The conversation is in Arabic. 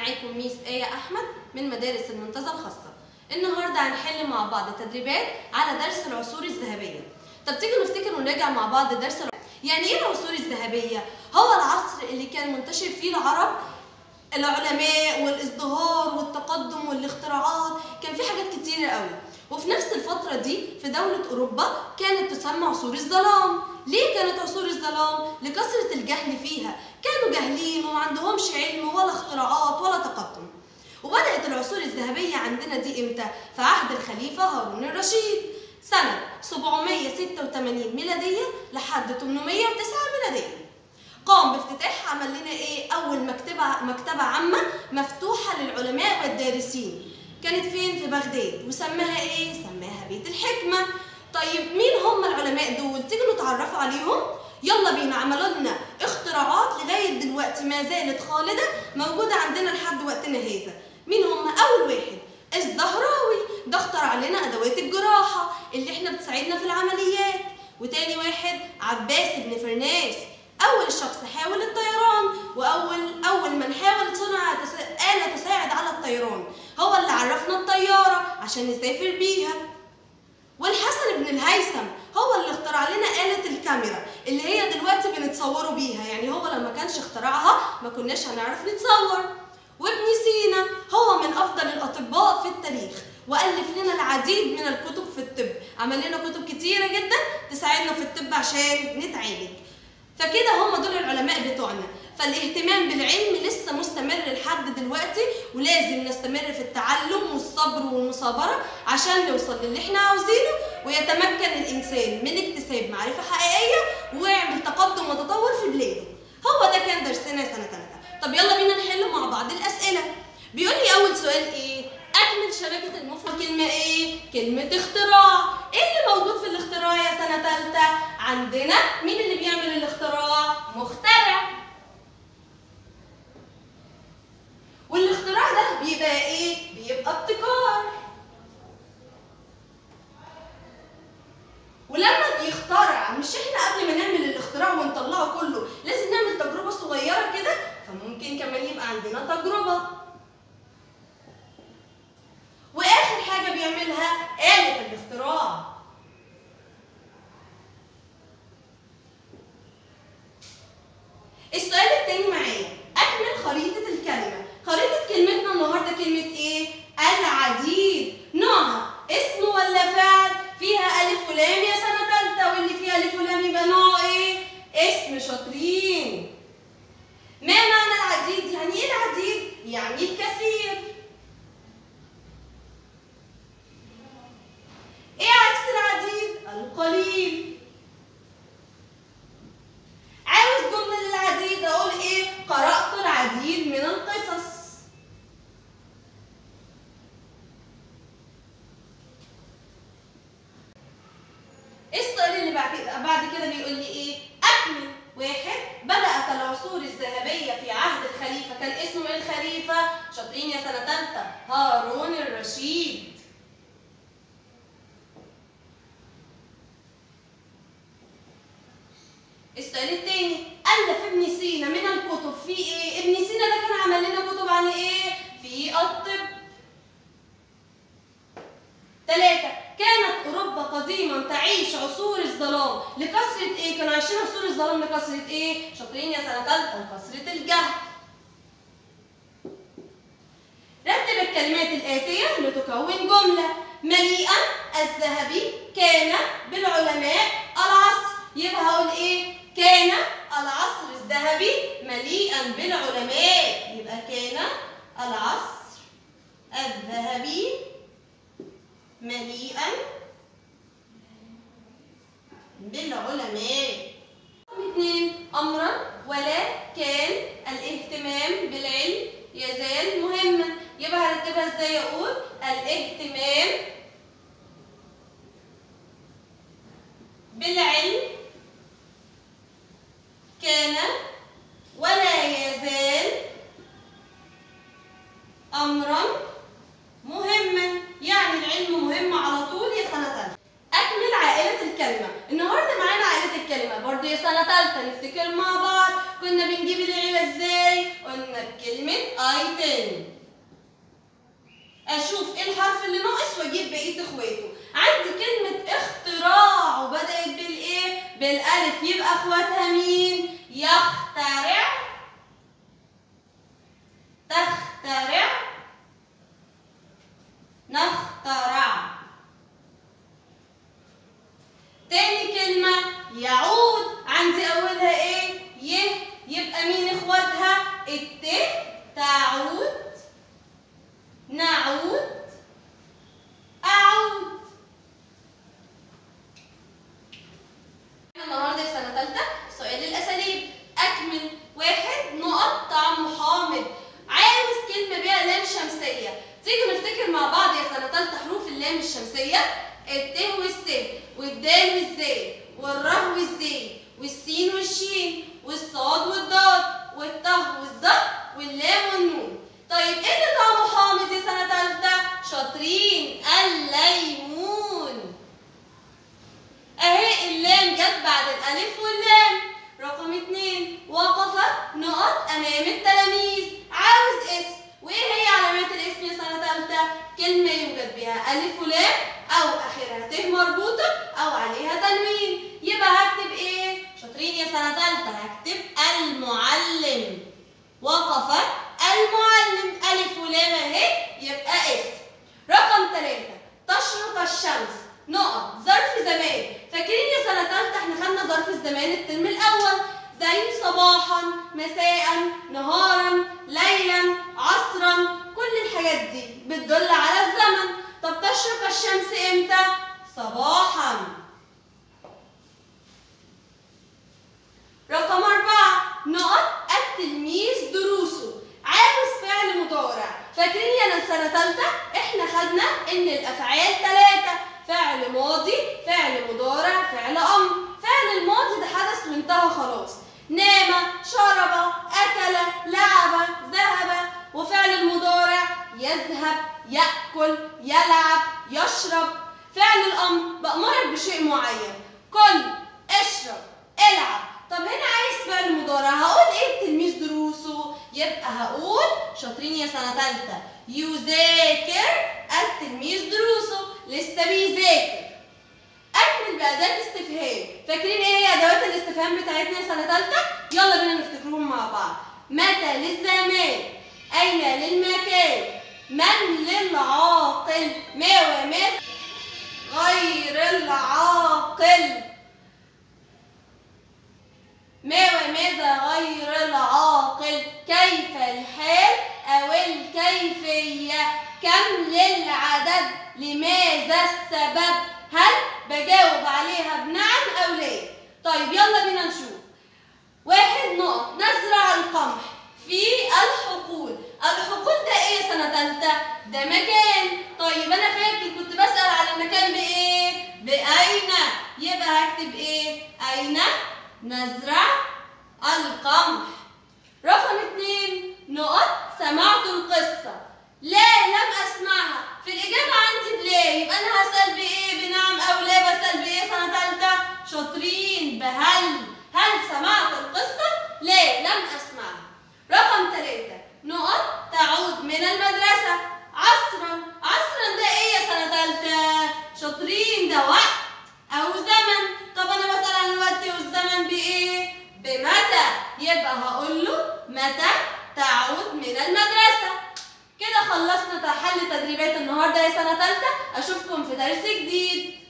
معاكم ميس آية أحمد من مدارس المنتزه الخاصة. النهارده هنحل مع بعض تدريبات على درس العصور الذهبية. طب تيجوا نفتكر ونراجع مع بعض درس يعني ايه العصور الذهبية؟ هو العصر اللي كان منتشر فيه العلماء والازدهار والتقدم والاختراعات، كان في حاجات كتيرة قوي. وفي نفس الفترة دي في دولة أوروبا كانت تسمى عصور الظلام. ليه كانت عصور الظلام؟ لكثرة الجهل فيها، كانوا جاهلين وما عندهمش علم ولا اختراعات ولا تقدم. وبدأت العصور الذهبية عندنا دي امتى؟ في عهد الخليفة هارون الرشيد سنة 786 ميلادية لحد 809 ميلادية. قام بافتتاح، عمل لنا ايه؟ أول مكتبة عامة مفتوحة للعلماء والدارسين. كانت فين؟ في بغداد، وسماها ايه؟ سماها بيت الحكمة. طيب مين هم العلماء دول؟ تيجوا نتعرفوا عليهم؟ يلا بينا. عملوا لنا اختراعات لغاية دلوقتي ما زالت خالدة موجودة عندنا لحد وقتنا هذا. مين هم؟ أول واحد الزهراوي، ده اخترع لنا أدوات الجراحة اللي احنا بتساعدنا في العمليات. وتاني واحد عباس بن فرناس، أول شخص حاول الطيران، وأول من حاول صنع آلة تساعد على الطيران، هو اللي عرفنا الطيارة عشان نسافر بيها. والحسن بن الهيثم هو اللي اخترع لنا آلة الكاميرا اللي هي دلوقتي بنتصوروا بيها، يعني هو لما كانش اخترعها ما كناش هنعرف نتصور. وابن سينا هو من أفضل الأطباء في التاريخ، وألف لنا العديد من الكتب في الطب، عمل لنا كتب كتيرة جدا تساعدنا في الطب عشان نتعالج. فكده هم دول العلماء بتوعنا. فالاهتمام بالعلم لسه مستمر لحد دلوقتي، ولازم نستمر في التعلم والصبر والمثابرة عشان نوصل للي احنا عاوزينه، ويتمكن الإنسان من اكتساب معرفة حقيقية ويعمل تقدم وتطور في بلاده. هو ده كان درسنا سنة تالتة. طب يلا بينا نحل مع بعض الأسئلة. بيقول لي أول سؤال ايه؟ أكمل شبكة المفرد. كلمة ايه؟ كلمة اختراع. ايه اللي موجود في الاختراع يا سنة تالتة؟ عندنا مين اللي بيعمل الاختراع؟ مخترع. والاختراع ده بيبقى ايه؟ بيبقى ابتكار. ولما بيخترع، مش احنا قبل ما نعمل الاختراع ونطلعه كله لازم نعمل تجربة صغيرة كده، فممكن كمان يبقى عندنا تجربة. واخر حاجة بيعملها آلة الاختراع. السؤال التاني معايا، أكمل خريطة الكلمة. خريطة كلمتنا النهارده كلمة إيه؟ العديد. نوعها اسم ولا فعل؟ فيها ألف ولام يا سنة تالتة، واللي فيها ألف ولام يبقى نوعه إيه؟ اسم. شاطرين. ما معنى العديد؟ يعني إيه العديد؟ يعني الكثير. إيه عكس العديد؟ القليل. عاوز جملة للعديد أقول إيه؟ قرأت العديد من القصص. السؤال اللي بعد كده بيقول لي إيه؟ أكمل. واحد، بدأت العصور الذهبية في عهد الخليفة. كان اسمه إيه الخليفة؟ شاطرين يا سنة تالتة، هارون الرشيد. السؤال الثاني، ألف ابن سينا من الكتب في إيه؟ ابن سينا ده كان عمل لنا كتب عن إيه؟ في الطب. 3، كانت أوروبا قديما تعيش عصور الظلام لكثرة إيه؟ كانوا عايشين عصور الظلام لكثرة إيه؟ شاطرين يا سنة تالتة، لكثرة الجهل. رتب الكلمات الآتية لتكون جملة. مليئا الذهبي كان بالعلماء العصر. يبقى هقول إيه؟ كان العصر الذهبي مليئا بالعلماء. يبقى كان العصر الذهبي مليئا بالعلماء. 2، أمرا ولا كان الاهتمام بالعلم يزال مهما. يبقى هرتبها ازاي؟ اقول الاهتمام بالعلم كان ولا يزال أمرا مهما، يعني العلم مهم على طول يا سنة تالتة. أكمل عائلة الكلمة. النهارده معانا عائلة الكلمة برضه يا سنة تالتة. نفتكر مع بعض كنا بنجيب العيلة ازاي؟ قلنا بكلمة item. اشوف ايه الحرف اللي ناقص واجيب بقية اخواته. عندي كلمة اختراع وبدأت بالايه؟ بالالف، يبقى اخواتها مين؟ يخترع، تخترع، نخترع. تاني كلمة يعود، عندي أولها إيه؟ ي، يبقى مين إخواتها؟ الت، تعود، نعود، أعود. النهارده في سنة تالتة سؤال الأساليب. أكمل. 1 نقط طعم حامض. عاوز كلمة بيها لام شمسية. تيجوا نفتكر مع بعض يا سنة تالتة حروف اللام الشمسية: الت والس والدال والزاي والره والزي والسين والشين والصاد والضاد والطه والظه واللام والنون. طيب ايه اللي طعمه حامض يا سنة تالتة؟ شاطرين، الليمون. اهي اللام جت بعد الالف واللام. رقم 2 وقف نقط امام التلاميذ. عاوز اسم، وايه هي علامات الاسم يا سنة تالتة؟ كلمة يوجد بها الف ولام او اخرها ت مربوطة او عليها تنوين. يبقى هكتب ايه؟ شاطرين يا سنة تالتة، هكتب المعلم. وقف المعلم، الف ولام اهي يبقى اسم. رقم 3 تشرق الشمس نقط ظرف زمان. فاكرين يا سنة تالتة احنا خدنا ظرف الزمان الترم الاول زي صباحا، مساء، نهارا، ليلا، عصرا. كل الحاجات دي بتدل على الزمن. طب تشرق الشمس امتى؟ صباحا. رقم 4 نقط التلميذ دروسه. عاوز فعل مضارع. فاكرين يا سنة تالتة احنا خدنا ان الافعال 3: فعل ماضي، فعل مضارع، فعل امر. فعل الماضي ده حدث وانتهى خلاص: نام، شرب، اكل، لعب، ذهب. وفعل المضارع يذهب، يأكل، يلعب، يشرب. فعل الامر بأمرك بشيء معين: كل، اشرب، العب. طب هنا عايز فعل مضارع، هقول ايه التلميذ دروسه؟ يبقى هقول شاطرين يا سنة تالتة يذاكر التلميذ دروسه، لسه بيذاكر. أكمل بأداة استفهام. فاكرين ايه هي أدوات الاستفهام بتاعتنا يا سنة تالتة؟ يلا بينا نفتكرهم مع بعض. متى للزمان، أين للمكان، من للعاقل، ما وما غير العاقل، ما وماذا غير العاقل، كيف الحال أو الكيفية، كم للعدد، لماذا السبب. هل بجاوب عليها بنعم أو لا؟ طيب يلا بينا نشوف. 1 نقط نزرع القمح في الحقول. الحقول ده ايه يا سنة تالتة؟ ده مكان. طيب أنا فاكر كنت بسأل على المكان بإيه؟ بأين. يبقى هكتب إيه؟ أين نزرع القمح. رقم 2 نقط سمعت القصة. لا، لم أسمعها. في الإجابة عندي بلا، يبقى أنا هسأل بإيه؟ بنعم أو لا؟ بسأل بإيه سنة تالتة؟ شاطرين، بهل. هل سمعت القصة؟ لا، لم أسمعها. رقم 3 نقط تعود من المدرسة عصرا. عصرا ده إيه يا سنة تالتة؟ شاطرين، ده وقت أو زمن. طب أنا بسأل عن الوقت والزمن بإيه؟ بمتى. يبقى هقول له متى تعود من المدرسة. كده خلصنا حل تدريبات النهارده يا سنة تالتة. أشوفكم في درس جديد.